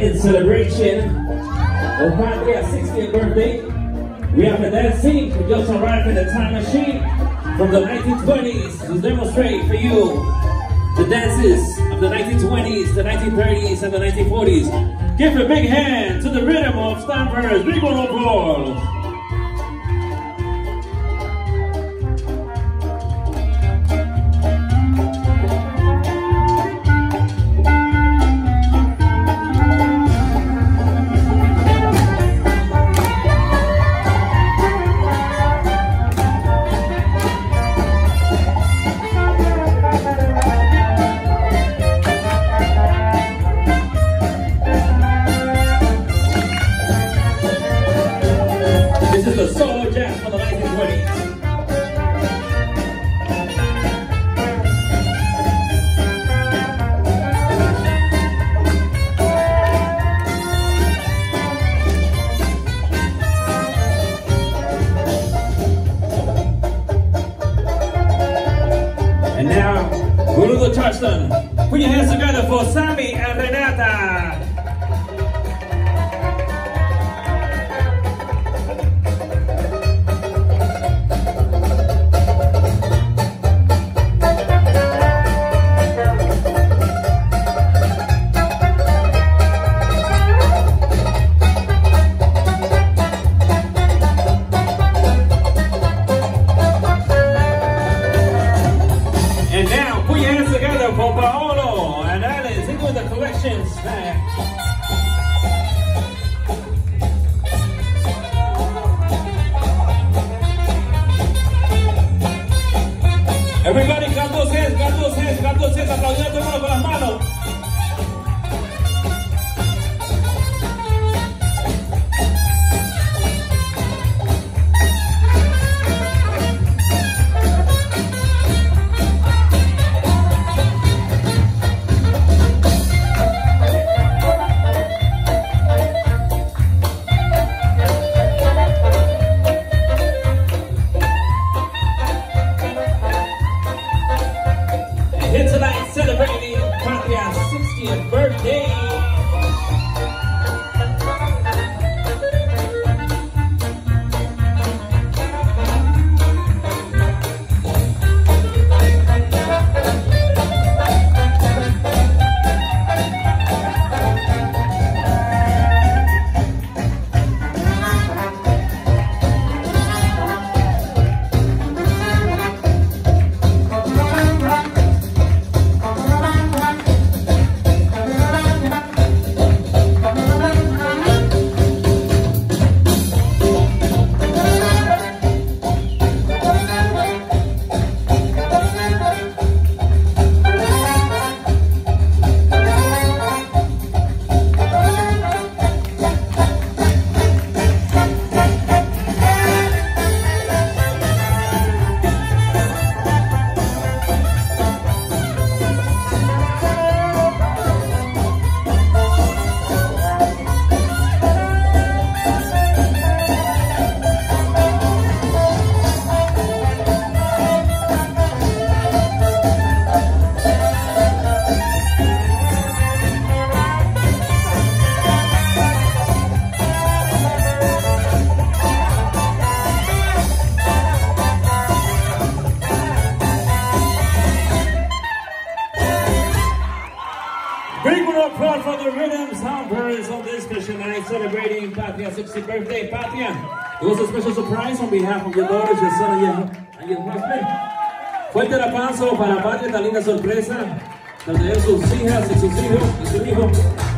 in celebration of Patria's 60th birthday. We have a dance team who just arrived in the time machine from the 1920s to demonstrate for you the dances of the 1920s, the 1930s, and the 1940s. Give a big hand to the rhythm of Stampers. Big one of applause. And now, Guru Charleston, put your hands together for Sammy and Renata. For Paolo and Alice, into the collections bag. Everybody, clap those hands, clap those hands, clap those hands, aplaudiendo todo el mundo con las manos. Here tonight, celebrating Patria's 60th birthday. Big round of applause for the Rhythm Stampers on this special night celebrating Patria's 60th birthday. Patria, it was a special surprise on behalf of your daughters, your son, and your husband. Fuerte el aplauso para Patria, esta linda sorpresa, de sus hijas y sus hijos y su hijo.